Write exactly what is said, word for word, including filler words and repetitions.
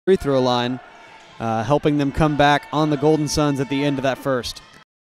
free throw line, uh, helping them come back on the Golden Suns at the end of that first.